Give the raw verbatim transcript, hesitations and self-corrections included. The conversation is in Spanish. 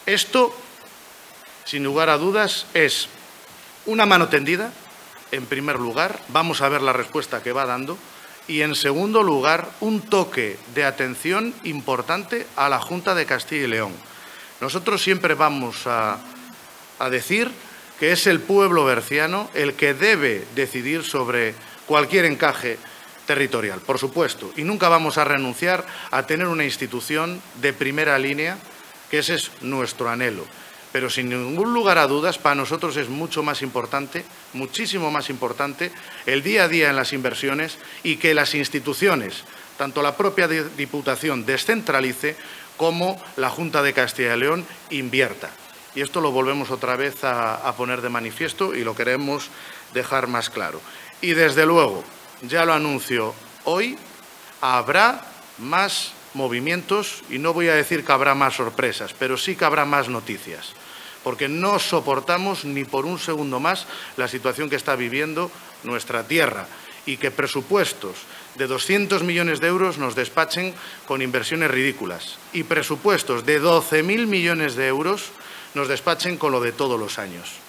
Esto, sin lugar a dudas, es una mano tendida, en primer lugar. Vamos a ver la respuesta que va dando. Y, en segundo lugar, un toque de atención importante a la Junta de Castilla y León. Nosotros siempre vamos a, a decir que es el pueblo berciano el que debe decidir sobre cualquier encaje territorial, por supuesto, y nunca vamos a renunciar a tener una institución de primera línea, que ese es nuestro anhelo. Pero sin ningún lugar a dudas, para nosotros es mucho más importante, muchísimo más importante, el día a día en las inversiones y que las instituciones, tanto la propia Diputación, descentralice, como la Junta de Castilla y León invierta. Y esto lo volvemos otra vez a, a poner de manifiesto y lo queremos dejar más claro. Y, desde luego, ya lo anuncio hoy, habrá más movimientos y no voy a decir que habrá más sorpresas, pero sí que habrá más noticias, porque no soportamos ni por un segundo más la situación que está viviendo nuestra tierra y que presupuestos de doscientos millones de euros nos despachen con inversiones ridículas y presupuestos de doce mil millones de euros nos despachen con lo de todos los años.